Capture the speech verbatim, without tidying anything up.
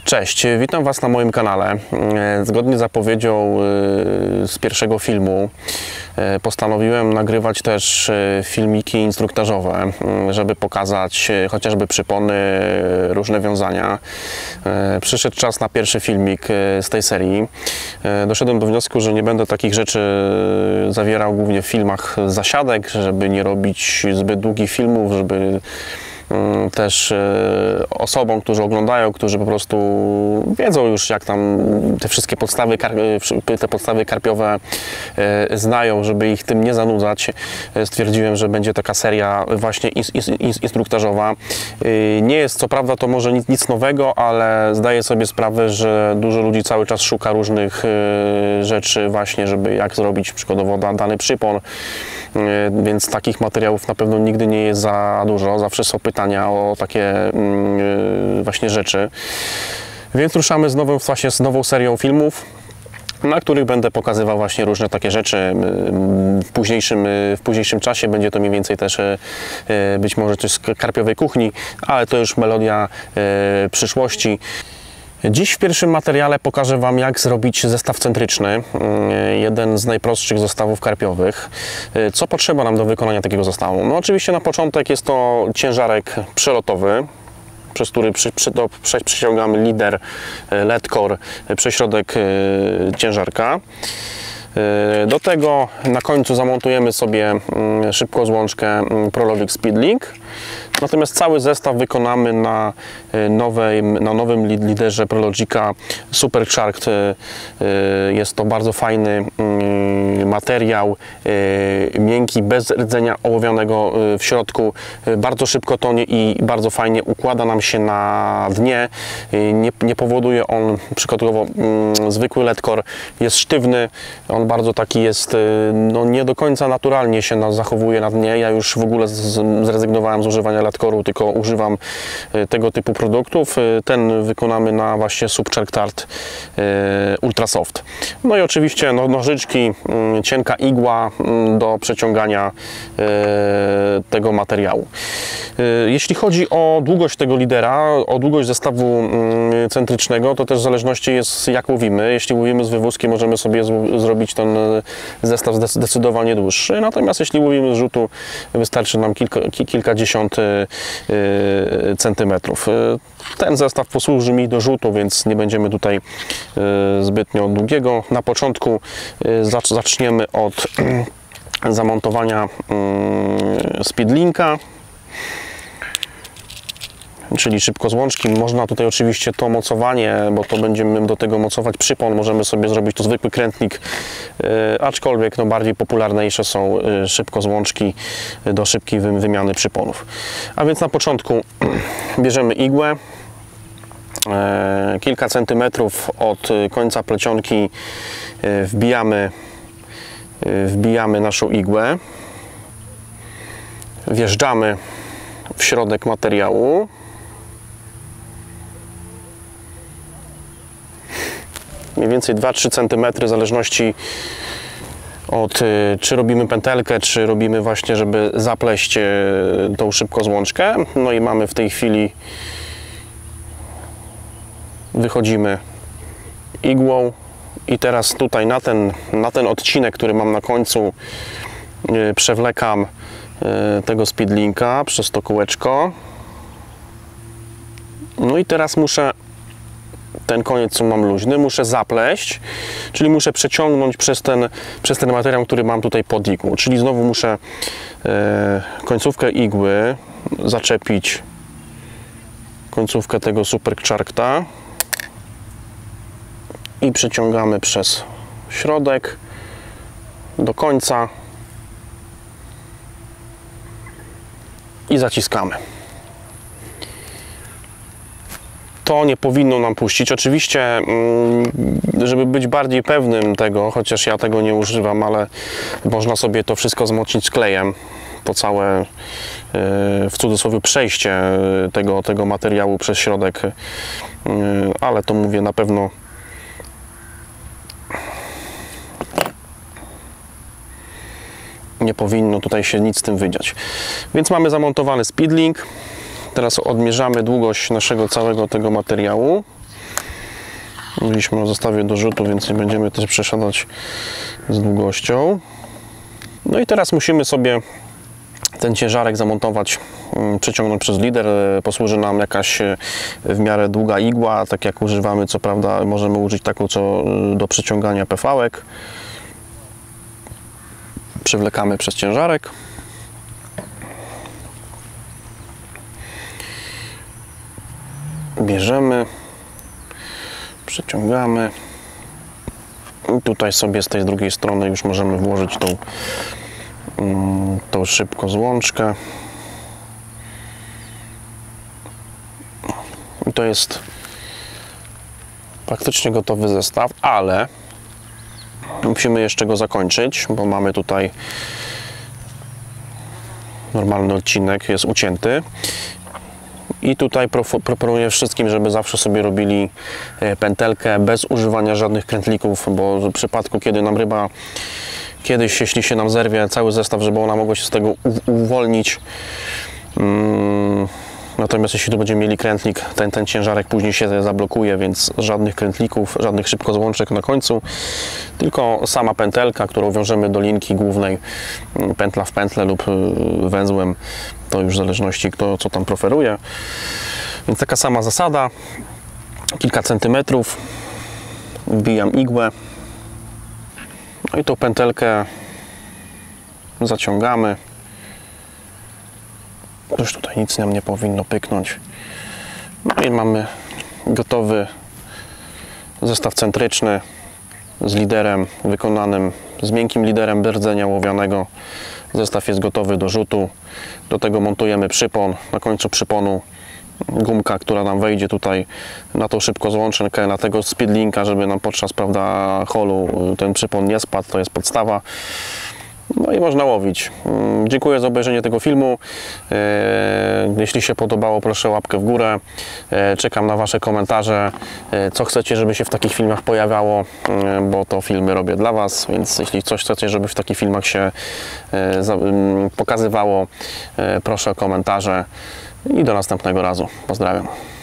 Cześć, witam Was na moim kanale. Zgodnie z zapowiedzią z pierwszego filmu postanowiłem nagrywać też filmiki instruktażowe, żeby pokazać chociażby przypony, różne wiązania. Przyszedł czas na pierwszy filmik z tej serii. Doszedłem do wniosku, że nie będę takich rzeczy zawierał głównie w filmach zasiadek, żeby nie robić zbyt długich filmów, żeby też osobom, którzy oglądają, którzy po prostu wiedzą już, jak tam te wszystkie podstawy, te podstawy karpiowe znają, żeby ich tym nie zanudzać. Stwierdziłem, że będzie taka seria właśnie instruktażowa. Nie jest co prawda to może nic, nic nowego, ale zdaję sobie sprawę, że dużo ludzi cały czas szuka różnych rzeczy właśnie, żeby jak zrobić przykładowo dany przypon, więc takich materiałów na pewno nigdy nie jest za dużo, zawsze są pytania o takie właśnie rzeczy. Więc ruszamy z nową, właśnie z nową serią filmów, na których będę pokazywał właśnie różne takie rzeczy. W późniejszym, w późniejszym czasie będzie to mniej więcej też być może coś z karpiowej kuchni, ale to już melodia przyszłości. Dziś w pierwszym materiale pokażę Wam, jak zrobić zestaw centryczny, jeden z najprostszych zestawów karpiowych. Co potrzeba nam do wykonania takiego zestawu? No oczywiście na początek jest to ciężarek przelotowy, przez który przy, przy, do, przy, przyciągamy lider, ledkor, prześrodek ciężarka. Do tego na końcu zamontujemy sobie szybkozłączkę Prologic Speedlink. Natomiast cały zestaw wykonamy na, nowej, na nowym liderze Prologica Supercharged. Jest to bardzo fajny materiał, miękki, bez rdzenia ołowianego w środku. Bardzo szybko tonie i bardzo fajnie układa nam się na dnie. Nie, nie powoduje on, przykładowo zwykły ledkor jest sztywny, on bardzo taki jest, no nie do końca naturalnie się zachowuje na dnie. Ja już w ogóle zrezygnowałem z używania ledkoru, tylko używam tego typu produktów. Ten wykonamy na właśnie Supercharged Ultra Soft. No i oczywiście no, nożyczki, cienka igła do przeciągania tego materiału. Jeśli chodzi o długość tego lidera, o długość zestawu centrycznego, to też w zależności jest, jak łowimy. Jeśli łowimy z wywózki, możemy sobie zrobić ten zestaw zdecydowanie dłuższy, natomiast jeśli łowimy z rzutu, wystarczy nam kilka, kilkadziesiąt centymetrów. Ten zestaw posłuży mi do rzutu, więc nie będziemy tutaj zbytnio długiego. Na początku zaczniemy od zamontowania speedlinka, czyli szybkozłączki. Można tutaj oczywiście to mocowanie, bo to będziemy do tego mocować przypon, możemy sobie zrobić to zwykły krętnik, aczkolwiek no bardziej popularniejsze są szybkozłączki do szybkiej wymiany przyponów. A więc na początku bierzemy igłę, kilka centymetrów od końca plecionki wbijamy, wbijamy naszą igłę, wjeżdżamy w środek materiału, mniej więcej dwa trzy centymetry, w zależności od czy robimy pętelkę, czy robimy właśnie, żeby zapleść tą szybkozłączkę. No i mamy w tej chwili, wychodzimy igłą i teraz tutaj na ten, na ten odcinek, który mam na końcu, przewlekam tego speedlinka przez to kółeczko. No i teraz muszę, ten koniec, co mam luźny, muszę zapleść, czyli muszę przeciągnąć przez ten, przez ten materiał, który mam tutaj pod igłą. Czyli znowu muszę e, końcówkę igły zaczepić, końcówkę tego Superchargeda i przeciągamy przez środek do końca i zaciskamy. To nie powinno nam puścić. Oczywiście, żeby być bardziej pewnym tego, chociaż ja tego nie używam, ale można sobie to wszystko wzmocnić klejem, to całe, w cudzysłowie, przejście tego, tego materiału przez środek, ale to mówię na pewno nie powinno tutaj się nic z tym wydziać. Więc mamy zamontowany speedlink. Teraz odmierzamy długość naszego całego tego materiału. Mówiliśmy o zestawie do rzutu, więc nie będziemy też przesiadać z długością. No i teraz musimy sobie ten ciężarek zamontować, przeciągnąć przez lider. Posłuży nam jakaś w miarę długa igła, tak jak używamy, co prawda możemy użyć taką, co do przeciągania P V-ek. Przywlekamy przez ciężarek. Bierzemy, przeciągamy. I tutaj sobie z tej drugiej strony już możemy włożyć tą, tą szybko złączkę. I to jest praktycznie gotowy zestaw, ale musimy jeszcze go zakończyć, bo mamy tutaj normalny odcinek, jest ucięty. I tutaj proponuję wszystkim, żeby zawsze sobie robili pętelkę bez używania żadnych krętlików, bo w przypadku, kiedy nam ryba kiedyś, jeśli się nam zerwie cały zestaw, żeby ona mogła się z tego uwolnić. Hmm. Natomiast jeśli tu będziemy mieli krętlik, ten, ten ciężarek później się zablokuje, więc żadnych krętlików, żadnych szybkozłączek na końcu, tylko sama pętelka, którą wiążemy do linki głównej, pętla w pętlę lub węzłem, to już w zależności kto co tam preferuje. Więc taka sama zasada, kilka centymetrów, wbijam igłę, no i tą pętelkę zaciągamy. Już tutaj nic nam nie powinno pyknąć. No i mamy gotowy zestaw centryczny z liderem wykonanym, z miękkim liderem bez rdzenia ołowianego. Zestaw jest gotowy do rzutu. Do tego montujemy przypon. Na końcu przyponu gumka, która nam wejdzie tutaj na tą szybkozłączkę, na tego speedlinka, żeby nam podczas, prawda, holu ten przypon nie spadł. To jest podstawa. No i można łowić. Dziękuję za obejrzenie tego filmu. Jeśli się podobało, proszę łapkę w górę. Czekam na Wasze komentarze, co chcecie, żeby się w takich filmach pojawiało, bo to filmy robię dla Was, więc jeśli coś chcecie, żeby w takich filmach się pokazywało, proszę o komentarze i do następnego razu. Pozdrawiam.